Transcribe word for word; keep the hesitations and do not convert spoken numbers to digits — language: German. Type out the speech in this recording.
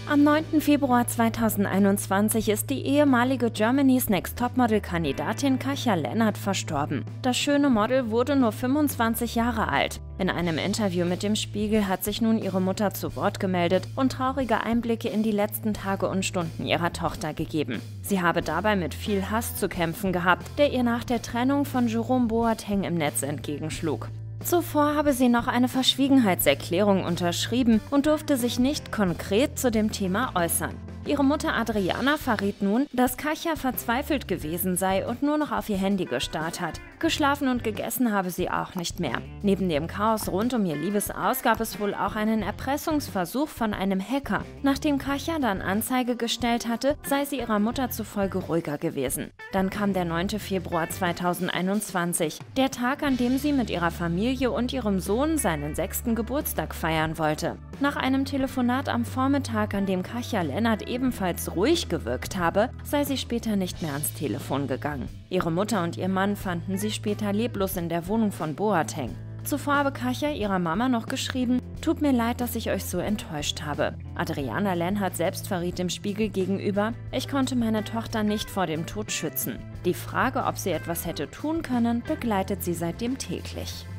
Am neunten Februar zweitausendeinundzwanzig ist die ehemalige Germany's Next Topmodel-Kandidatin Kasia Lennart verstorben. Das schöne Model wurde nur fünfundzwanzig Jahre alt. In einem Interview mit dem Spiegel hat sich nun ihre Mutter zu Wort gemeldet und traurige Einblicke in die letzten Tage und Stunden ihrer Tochter gegeben. Sie habe dabei mit viel Hass zu kämpfen gehabt, der ihr nach der Trennung von Jerome Boateng im Netz entgegenschlug. Zuvor habe sie noch eine Verschwiegenheitserklärung unterschrieben und durfte sich nicht konkret zu dem Thema äußern. Ihre Mutter Adriana verriet nun, dass Kasia verzweifelt gewesen sei und nur noch auf ihr Handy gestarrt hat. Geschlafen und gegessen habe sie auch nicht mehr. Neben dem Chaos rund um ihr Liebesaus gab es wohl auch einen Erpressungsversuch von einem Hacker. Nachdem Kasia dann Anzeige gestellt hatte, sei sie ihrer Mutter zufolge ruhiger gewesen. Dann kam der neunte Februar zweitausendeinundzwanzig, der Tag, an dem sie mit ihrer Familie und ihrem Sohn seinen sechsten Geburtstag feiern wollte. Nach einem Telefonat am Vormittag, an dem Kasia Lennart ebenfalls ruhig gewirkt habe, sei sie später nicht mehr ans Telefon gegangen. Ihre Mutter und ihr Mann fanden sie später leblos in der Wohnung von Boateng. Zuvor habe Kasia ihrer Mama noch geschrieben: „Tut mir leid, dass ich euch so enttäuscht habe." Adriana Lennart selbst verriet dem Spiegel gegenüber: „Ich konnte meine Tochter nicht vor dem Tod schützen." Die Frage, ob sie etwas hätte tun können, begleitet sie seitdem täglich.